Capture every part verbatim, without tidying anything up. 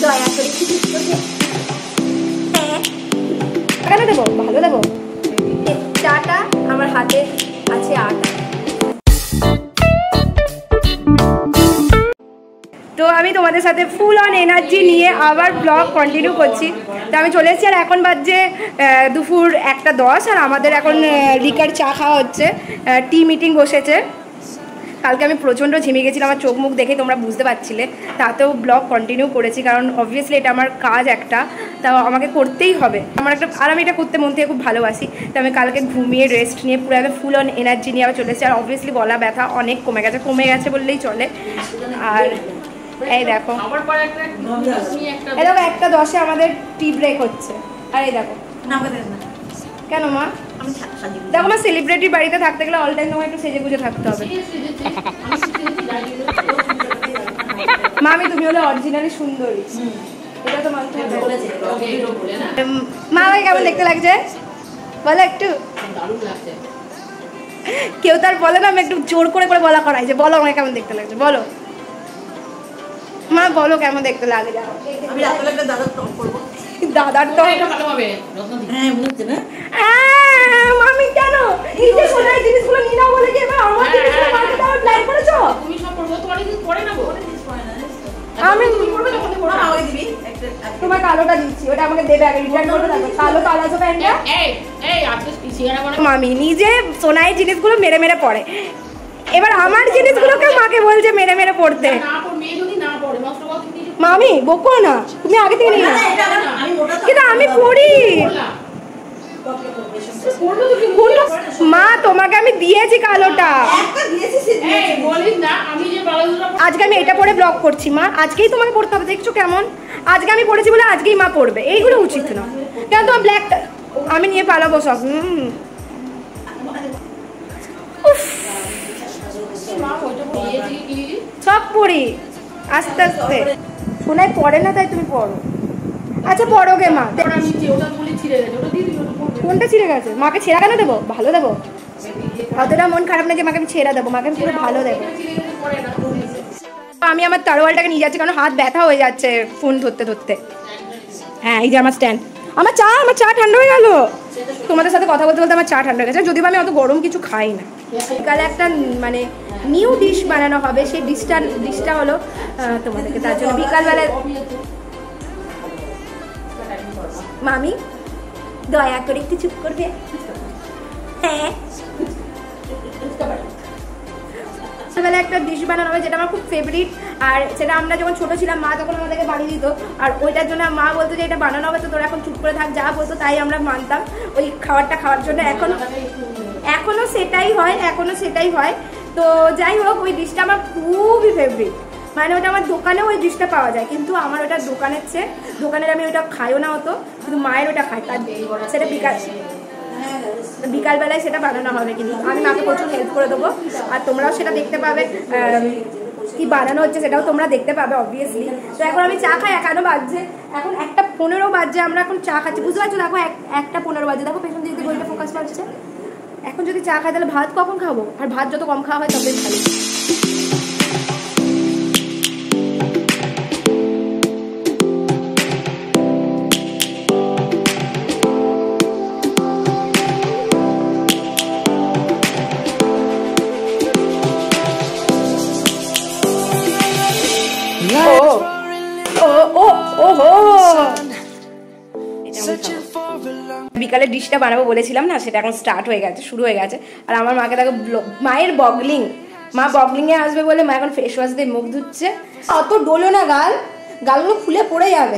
দয়া করে হ্যাঁ কেন দেবো ভালো দেবো চাটা আমার হাতে আছে আটা। তো আমি তোমাদের সাথে ফুল অন এনার্জি নিয়ে আবার ব্লগ কন্টিনিউ করছি। তো আমি চলে এসেছি আর এখন বাজছে দুপুর একটা দশ আর আমাদের এখন লিকার চা খাওয়া হচ্ছে, টি মিটিং বসেছে। কালকে আমি প্রচণ্ড ঝিমিয়ে গেছিলাম, আমার চোখ মুখ দেখে তোমরা বুঝতে পারছিলে, তাতেও ব্লগ কন্টিনিউ করেছি কারণ অবভিয়াসলি এটা আমার কাজ একটা, তা আমাকে করতেই হবে আমার একটা, আর আমি এটা করতে মন থেকে খুব ভালোবাসি। তো আমি কালকে ঘুমিয়ে রেস্ট নিয়ে পুরো একদম ফুল অন এনার্জি নিয়ে আবার চলে এসেছি। আর অবভিয়াসলি গলা ব্যথা অনেক কমে গেছে, কমে গেছে বললেই চলে। আর এই দেখো এই দেখো একটা দশে আমাদের টি ব্রেক হচ্ছে। আর এই দেখো কেন মা দেখো মা সেলিব্রিটি বাড়িতে থাকতে গেলে অল টাইম তোমার একটু সেজে গুজে থাকতে হবে। মামি তুমি হলে অরিজিনালি সুন্দরী, এটা তো মানতে হবে। মা আমাকে কেমন দেখতে লাগছে বলো একটু। কেউ তার বলে না, আমি একটু জোর করে করে বলা করাই যে বলো আমাকে কেমন দেখতে লাগছে, বলো মা বলো কেমন দেখতে লাগে। দাদার তো মামি কেন এই যে সোনার জিনিসগুলো নিয়ে নাও বলে কি এবার আমার জিনিসগুলো মার্কেটে আবার প্ল্যান করেছো? তুমি সব করবে তোমার কিছু পড়ে না গো, আমি তুমি করবে তখন পড়া আমাকে দিবি। তোমার কালোটা দিচ্ছি, ওটা আমাকে দেবে আগে, রিটার্ন করবে তারপর। কালো পালাজো প্যান্টটা এই এই আপনি পিছিয়ে না। মামি নিজে সোনার জিনিসগুলো মেরে মেরে পড়ে, এবার আমার জিনিসগুলোকে মাকে বলছে মেরে মেরে পড়তে। না পড় মেয়ে যদি না পড়ে নষ্ট করতে দিই মামি বকো না, তুমি আগে থেকে নিয়ে নাও। কিন্তু আমি পড়ি মা, তোমাকে আমি দিয়েছি কালোটা, আজকে আমি এটা পরে ব্লগ করছি মা, আজকেই তোমাকে পড়তে হবে। দেখছো কেমন আজকে আমি পড়েছি বলে আজকেই মা পড়বে, এইগুলো উচিত না। কেন তোমার ব্ল্যাকটা আমি নিয়ে পালাবো সব। হুম সব পড়ি আস্তে আস্তে, শোনায় পড়ে না তাই তুমি পড়ো। আচ্ছা পড়ো গে মা। কোনটা ছিঁড়ে গেছে? মাকে ছেঁড়া কেন দেবো, ভালো দেবো। অতটা মন খারাপ না যে মাকে আমি ছেঁড়া দেবো, মাকে আমি পুরো ভালো দেবো। আমি আমার তারোয়ালটাকে নিয়ে যাচ্ছি কারণ হাত ব্যথা হয়ে যাচ্ছে ফোন ধরতে ধরতে। হ্যাঁ এই যে আমার স্ট্যান্ড, আমার চা আমার চা ঠান্ডা হয়ে গেল। তোমাদের সাথে কথা বলতে বলতে আমার চা ঠান্ডা হয়ে গেছে, যদিও আমি অত গরম কিছু খাই না। বিকালে একটা মানে নিউ ডিশ বানানো হবে, সেই ডিশটা ডিশটা হলো তোমাদেরকে, তার জন্য বিকালবেলায় মামি দয়া করে একটু চুপ করবে। হ্যাঁ বেলা একটা ডিশ বানানো হবে যেটা আমার খুব ফেভারিট, আর সেটা আমরা যখন ছোট ছিলাম মা তখন আমাদেরকে বানিয়ে দিত, আর ওইটার জন্য মা বলতো যে এটা বানানো হবে তো তোরা এখন চুপ করে থাক, যা বলতো তাই আমরা মানতাম ওই খাবারটা খাওয়ার জন্য। এখন এখনো সেটাই হয়, এখনো সেটাই হয়। তো যাই হোক ওই ডিশটা আমার খুবই ফেভারিট, মানে ওটা আমার দোকানেও ওই ডিশটা পাওয়া যায়, কিন্তু আমার ওটা দোকানের চেয়ে দোকানের আমি ওটা খাইও না হতো, কিন্তু মায়ের ওটা খাই, তার সেটা বিকাল বিকালবেলায় সেটা বানানো হবে। কিন্তু আমি মাকে প্রচুর হেল্প করে দেবো, আর তোমরাও সেটা দেখতে পাবে কি বানানো হচ্ছে, সেটাও তোমরা দেখতে পাবে অবভিয়াসলি। তো এখন আমি চা খাই, এখনো বাজছে এখন একটা পনেরো বাজছে, আমরা এখন চা খাচ্ছি, বুঝতে পারছো? দেখো একটা পনেরো বাজছে, দেখো পেছন দিকে বইটা ফোকাস পাচ্ছে। এখন যদি চা খাই তাহলে ভাত কখন খাবো? আর ভাত যত কম খাওয়া হয় তবে ভালো। বিকালে ডিশটা বানাবো বলেছিলাম না, সেটা এখন স্টার্ট হয়ে গেছে, শুরু হয়ে গেছে। আর আমার মাকে দেখো মায়ের বগলিং, মা বগলিং এ আসবে বলে মা এখন ফেস ওয়াশ দিয়ে মুখ ধুচ্ছে। অত ডোলো না গাল, গালগুলো খুলে পড়ে যাবে।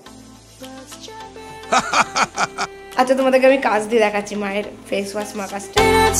আচ্ছা তোমাদেরকে আমি কাজ দিয়ে দেখাচ্ছি মায়ের ফেস ওয়াশ মা কাজটা।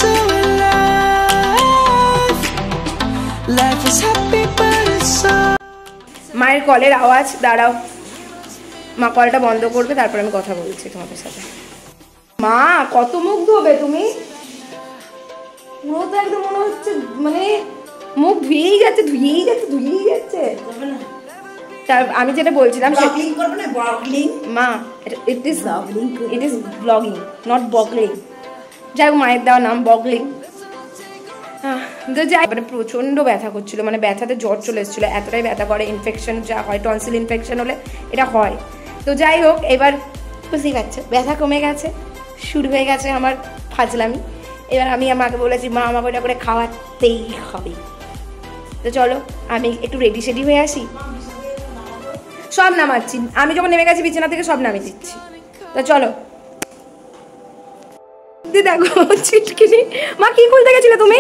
মায়ের কলের আওয়াজ, দাঁড়াও মা কলটা বন্ধ করবে তারপর আমি কথা বলছি তোমাদের সাথে। মা কত মুখ ধোবে তুমি? পুরো তো একদম মনে হচ্ছে মানে মুখ ধুয়েই যাচ্ছে ধুয়েই যাচ্ছে ধুয়েই যাচ্ছে। তার আমি যেটা বলছিলাম মা, it is it is blogging not boggling. যাই হোক মায়ের দেওয়া নাম বগলিং। তো যাই মানে প্রচণ্ড ব্যথা করছিল, মানে ব্যথাতে জ্বর চলে এসেছিলো, এতটাই ব্যথা করে। ইনফেকশন যা হয়, টনসিল ইনফেকশন হলে এটা হয়। তো যাই হোক, এবার বুঝতেই পারছো ব্যথা কমে গেছে, শুরু হয়ে গেছে আমার ফাজলামি। এবার আমি আমাকে বলেছি মা আমাকে ওটা করে খাওয়াতেই হবে। তো চলো আমি একটু রেডি সেডি হয়ে আসি। সব নামাচ্ছি, আমি যখন নেমে গেছি বিছানা থেকে সব নামিয়ে দিচ্ছি। তো চলো। দেখো ছিটকিনি, মা কি খুলতে গেছিলে তুমি?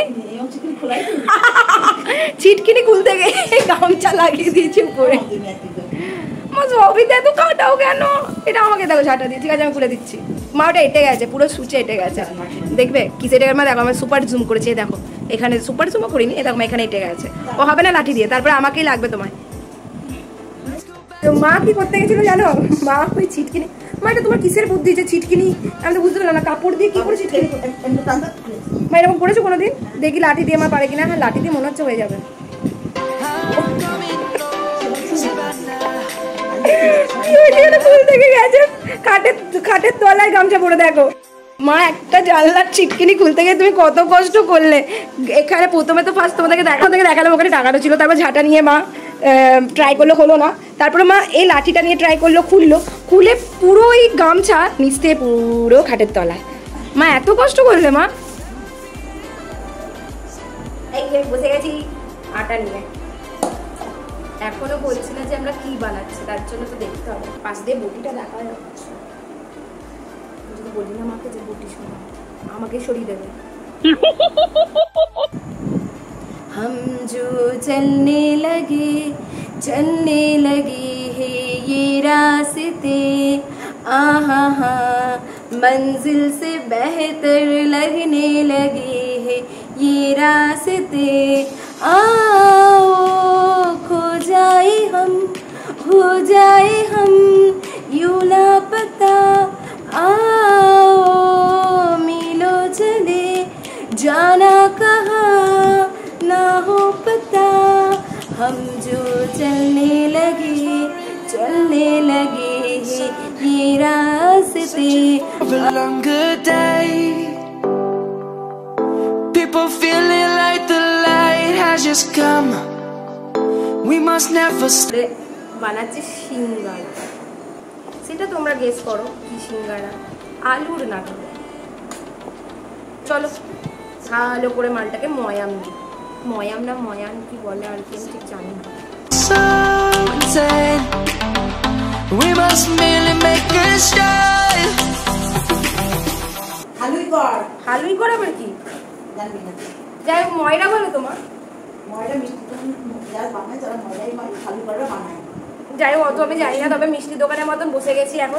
ছিটকিনি খুলতে গিয়ে গামছা লাগিয়ে দিয়েছি উপরে। মা সবই দেখো কাটাও কেন, এটা আমাকে দেখো ঝাঁটা দিয়ে। ঠিক আছে আমি খুলে দিচ্ছি। মা ওটা এঁটে গেছে, পুরো সুচে এঁটে গেছে। দেখবে কিসে এঁটে গেছে? মা দেখো আমি সুপার জুম করেছি, দেখো এখানে সুপার জুমও করিনি, এ দেখো এখানে এঁটে গেছে। ও হবে না লাঠি দিয়ে, তারপরে আমাকেই লাগবে তোমায়। তো মা কি করতে গেছিল জানো? মা ওই ছিটকিনি, মা এটা তোমার কিসের বুদ্ধি যে ছিটকিনি? আমি তো বুঝতে পারলাম না, কাপড় দিয়ে কি করে ছিটকিনি? মা এরকম করেছো কোনোদিন? দেখি লাঠি দিয়ে আমার পারে কিনা। হ্যাঁ লাঠি দিয়ে মনে হচ্ছে হয়ে যাবে। খাটের খাটের তলায় গামছা পরে দেখো। মা একটা জানলার ছিটকিনি খুলতে গিয়ে তুমি কত কষ্ট করলে। এখানে প্রথমে তো ফার্স্ট তোমাদেরকে দেখা থেকে দেখালাম ওখানে টাকাটা ছিল, তারপর ঝাঁটা নিয়ে মা ট্রাই করলো, হলো না। তারপরে মা এই লাঠিটা নিয়ে ট্রাই করলো, খুললো, খুলে পুরো ওই গামছা নিচ থেকে পুরো খাটের তলায়। মা এত কষ্ট করলে মা। এই বসে গেছি আটা নিয়ে, এখনো বলছি না যে আমরা কি বানাচ্ছি, তার জন্য তো দেখতে হবে। পাশ দিয়ে বটিটা দেখা যাচ্ছে, যদি বলি না মাকে যে বটি শোনা, আমাকে সরিয়ে দেবে। हम जो चलने लगे चलने लगे हैं ये रास्ते, आहा हा मंजिल से बेहतर लगने लगे हैं ये रास्ते, आओ खो जाए हम हो जाए हम यूं लापता, आओ मिलो चले जाना कहाँ ना हो पता, हम जो चलने लगे चलने लगे हैं ये रास्ते। Longer day, people feeling like the light has just come. We must never stay. বানাচ্ছি সিঙ্গারা, সেটা তোমরা গেস করো কি সিঙ্গারা, আলুর নাটক। চলো ভালো করে মালটাকে ময়াম দিই, ময়াম না ময়ান কি বলে আর কি ঠিক জানি না। We must merely make a start. হালুই কর, হালুই কর আবার কি জানবি না। যাই হোক ময়রা বলো তোমার, ময়দা মিষ্টি তো যারা বানায় তারা ময়দাই মানে হালুই করা বানায়। যাই হোক অত আমি জানি না, তবে মিষ্টি দোকানের মতন বসে গেছি এখন।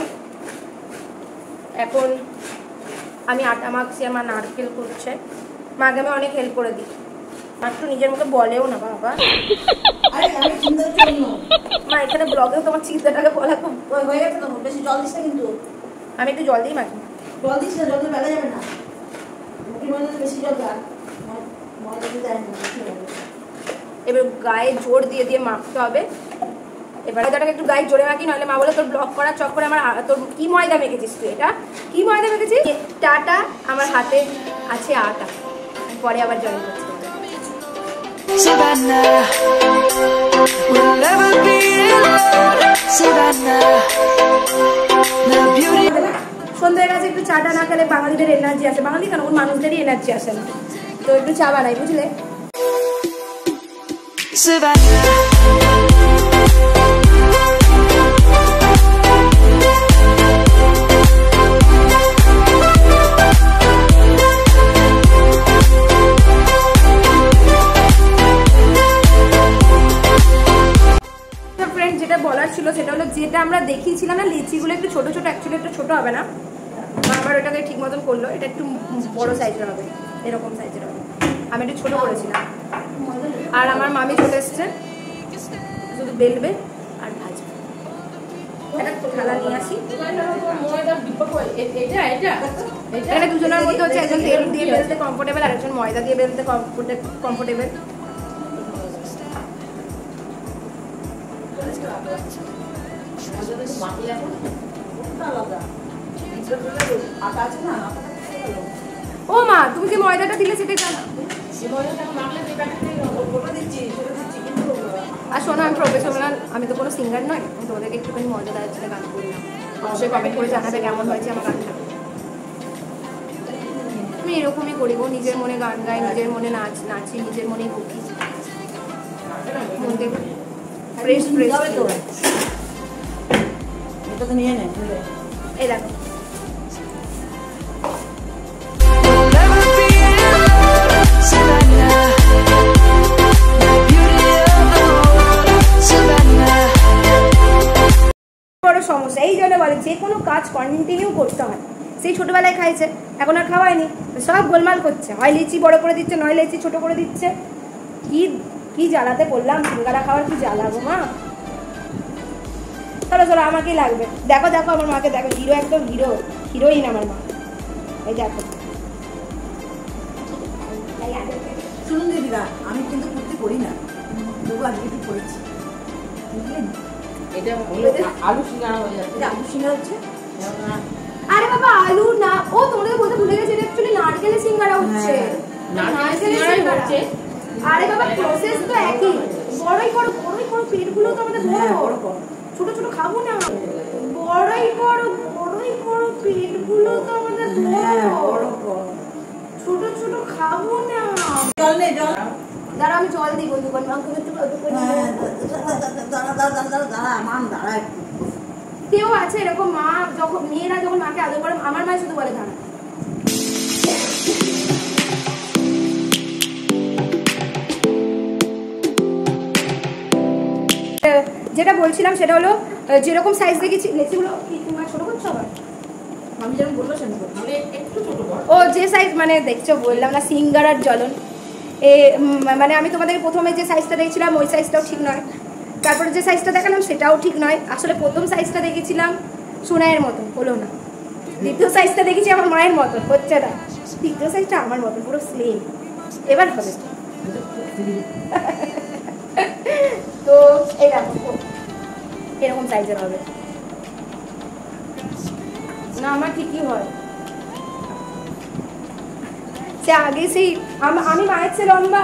এখন আমি আটা মাখছি, আমার নারকেল করছে, মাকে আমি অনেক হেল্প করে দিই। একটু নিজের মতো বলেও না বাবা। আরে আমি চিন্তা করছি না মা, এখানে ব্লগেও তোমার চিন্তাটাকে বলা খুব হয়ে গেছে তো, বেশি জল দিস না কিন্তু। আমি একটু জল দিই মাখি। জল দিস না, জল দিয়ে বেলা যাবে না। মুখের মধ্যে বেশি জল দেয়, ময়দা দিতে দেয় না। এবার গায়ে জোর দিয়ে দিয়ে মাখতে হবে। এবার ময়দাটাকে একটু গায়ে জোরে মাখি, নাহলে মা বলে তোর ব্লগ করার চক্করে আমার তোর কি ময়দা মেখেছিস তুই, এটা কি ময়দা মেখেছিস। টাটা, আমার হাতে আছে আটা, পরে আবার জয়েন করছি। Savannah, we'll never be alone. Savannah, the beauty. সন্ধ্যার কাছে একটু চাটা না খেলে বাঙালিদের এনার্জি আসে, বাঙালি কেন ওর মানুষদেরই এনার্জি আসে না। তো একটু চা বানাই, বুঝলে। Savannah. যেটা বলার ছিল সেটা হলো, যেটা আমরা দেখিয়েছিলাম না লিচিগুলো একটু ছোট ছোট, অ্যাকচুয়ালি একটু ছোট হবে না, আমার ওটাকে ঠিক মতন করলো, এটা একটু বড় সাইজের হবে, এরকম সাইজের হবে। আমি একটু ছোট করেছিলাম। আর আমার মামি চলে এসছে, শুধু বেলবে আর ভাজবে। একটা থালা নিয়ে আসি, এখানে দুজনের মধ্যে হচ্ছে একজন তেল দিয়ে বেলতে কমফোর্টেবল আর একজন ময়দা দিয়ে বেলতে কমফোর্টেবল। ও মা, তুমি যে ময়দাটা দিলে সেটা জানো? আর শোনো, আমি প্রফেশনাল, আমি তো কোনো সিঙ্গার নয়, আমি তোমাদেরকে একটুখানি মজাদার ছেলে গান করলাম। অবশ্যই কমেন্ট করে জানাবে কেমন হয়েছে আমার গানটা। আমি এরকমই করি গো, নিজের মনে গান গাই, নিজের মনে নাচ নাচি, নিজের মনেই বকি, মন থেকে ফ্রেশ ফ্রেশ। এটা তো নিয়ে নে, এই দেখো বড় সমস্যা। এই জন্য বলে যে কোনো কাজ কন্টিনিউ করতে হয়। সেই ছোটবেলায় খাইছে, এখন আর খাওয়ায়নি, সব গোলমাল করছে, হয় লিচি বড় করে দিচ্ছে, নয় লিচি ছোট করে দিচ্ছে। কি কি জ্বালাতে বললাম, সিঙ্গারা খাওয়ার কি জ্বালাবো মা। চলো চলো, আমাকেই লাগবে। দেখো দেখো আমার মাকে দেখো, হিরো, একদম হিরো, হিরোইন আমার মা। এই দেখো শুনুন দিদিরা, আমি কিন্তু কুর্তি পরি না, তবু আজকে একটু পরেছি, বুঝলেন? এটা হলো আলু সিঙ্গারা হয়ে যাচ্ছে। এটা আলু সিঙ্গারা হচ্ছে। আরে বাবা আলু না, ও তোমাদের বলতে ভুলে গেছি, এটা অ্যাকচুয়ালি নারকেলের সিঙ্গারা হচ্ছে। নারকেলের সিঙ্গারা হচ্ছে। আরে বাবা প্রসেস তো একই, বড়ই করো, বড়ই করো, পেটগুলো তো আমাদের বড় বড়, ছোট ছোট খাবো না। বড়ই করো, বড়ই করো, পেটগুলো তো আমাদের বড় বড়, ছোট ছোট খাবো না। জল নে, জল। দাঁড়া আমি জল দিই বন্ধু, কারণ আমাকে একটু দাঁড়া দাঁড়া দাঁড়া দাঁড়া মান দাঁড়া একটু। কেউ আছে এরকম, মা যখন মেয়েরা যখন মাকে আদর করে, আমার মা শুধু বলে দাঁড়া। যেটা বলছিলাম সেটা হলো, যেরকম সাইজ দেখেছি লেচিগুলো কি তোমার ছোট করছো আবার? আমি যেরকম বলবো সেরকম করবো। মানে একটু ছোট বড়। ও যে সাইজ মানে দেখছো, বললাম না সিঙ্গারার জ্বলন। এ মানে আমি তোমাদের প্রথমে যে সাইজটা দেখছিলাম ওই সাইজটাও ঠিক নয়, তারপরে যে সাইজটা দেখালাম সেটাও ঠিক নয়। আসলে প্রথম সাইজটা দেখেছিলাম সোনাইয়ের মতন, হলো না। দ্বিতীয় সাইজটা দেখেছি আমার মায়ের মতন, হচ্ছে না। তৃতীয় সাইজটা আমার মতন, পুরো স্লিম। এবার হবে তো এই দেখো এরকম সাইজের হবে না, আমার ঠিকই হয়। সে আগে সেই আমি মায়ের চেয়ে লম্বা,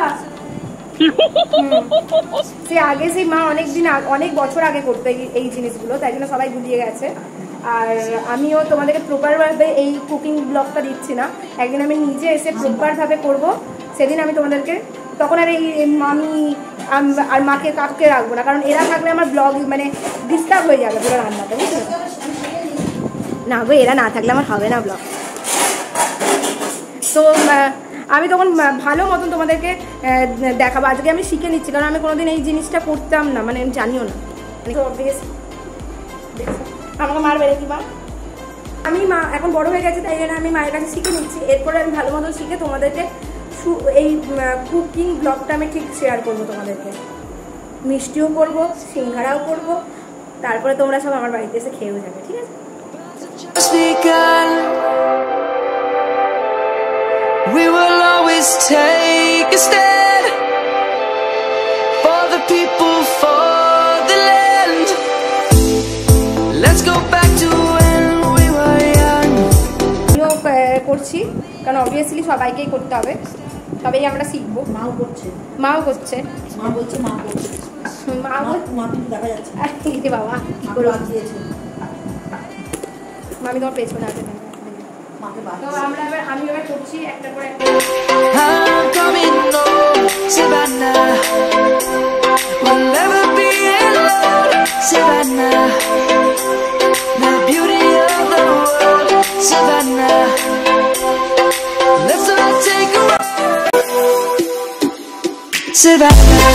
সে আগে সেই মা অনেকদিন অনেক বছর আগে করতো এই জিনিসগুলো, তাই জন্য সবাই ভুলিয়ে গেছে। আর আমিও তোমাদেরকে প্রপারভাবে এই কুকিং ব্লগটা দিচ্ছি না, একদিন আমি নিজে এসে প্রপারভাবে করব, সেদিন আমি তোমাদেরকে, তখন আর এই মামি আর মাকে কাকুকে রাখবো না, কারণ এরা থাকলে আমার ব্লগ মানে ডিস্টার্ব হয়ে যাবে পুরো রান্নাটা, বুঝলে? না গো, এরা না থাকলে আমার হবে না ব্লগ। তো আমি তখন ভালো মতন তোমাদেরকে দেখাবো। আজকে আমি শিখে নিচ্ছি, কারণ আমি কোনোদিন এই জিনিসটা করতাম না, মানে আমি জানিও না। আমাকে মারবে নাকি মা? আমি মা এখন বড় হয়ে গেছে, তাই জন্য আমি মায়ের কাছে শিখে নিচ্ছি। এরপরে আমি ভালো মতন শিখে তোমাদেরকে এই কুকিং ব্লগটা আমি ঠিক শেয়ার করবো তোমাদেরকে। মিষ্টিও করবো, সিঙ্গারাও করবো, তারপরে তোমরা সব আমার বাড়িতে এসে খেয়েও যাবে, ঠিক আছে? We will always take a stand for the people, for the land. Let's go back to when we were young. করছি কারণ অবভিয়াসলি সবাইকেই করতে হবে, সবাই আমরা শিখবো। মাও করছে, মাও করছে, মা বলছে, মা করছে, মা মা কিন্তু দেখা যাচ্ছে। বাবা কি করে করে দিয়েছে, আমি তোমার পেছনে আছে। মাকে বাদ। তো আমরা এবার আমি এবার করছি একটা করে একটা। I'm coming home, Savannah. We'll never be alone, Savannah. The beauty of the world, Savannah. Let's all take a ride, Savannah.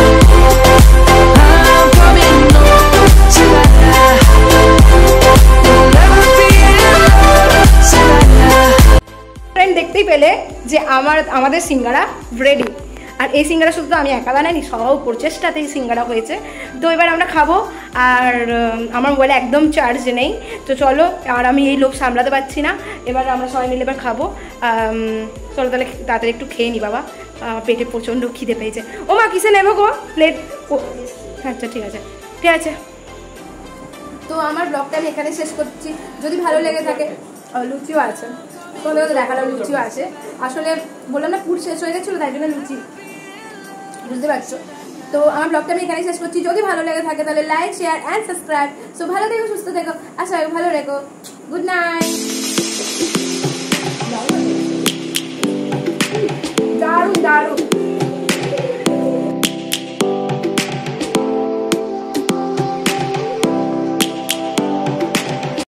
I'm coming home, Savannah. We'll never be alone, Savannah. Friend দেখতেই পেলে যে আমার আমাদের সিঙ্গারা ready. আর এই সিঙ্গারা শুধু তো আমি একা বানাইনি, সবাই প্রচেষ্টাতে এই সিঙ্গারা হয়েছে। তো এবার আমরা খাবো, আর আমার মোবাইলে একদম চার্জ নেই, তো চলো। আর আমি এই লোভ সামলাতে পারছি না, এবার আমরা সবাই মিলে এবার খাবো। চলো তাহলে তাড়াতাড়ি একটু খেয়ে নি বাবা, পেটে প্রচণ্ড খিদে পেয়েছে। ও মা কিসে নেবো গো প্লেট? ও আচ্ছা ঠিক আছে, ঠিক আছে। তো আমার ব্লগটা আমি এখানে শেষ করছি। যদি ভালো লেগে থাকে, লুচিও আছে, তোমাদের দেখালাম লুচিও আছে, আসলে বললাম না পুর শেষ হয়ে গেছিলো, তাই জন্য লুচি, বুঝতে পারছো। তো আমার ব্লগটা আমি এখানেই শেষ করছি। যদি ভালো লেগে থাকে তাহলে like, share and subscribe. So ভালো থেকো, সুস্থ থেকো, আশা ভালো রেখো। Good night.